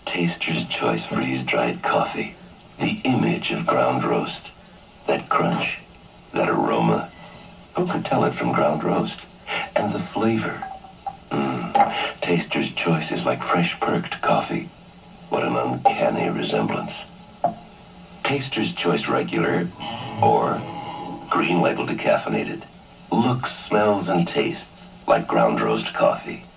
Taster's Choice freeze-dried coffee. The image of ground roast. That crunch, that aroma. Who could tell it from ground roast? And the flavor. Taster's Choice is like fresh perked coffee. What an uncanny resemblance. Taster's Choice regular or green label decaffeinated. Looks, smells, and tastes like ground roast coffee.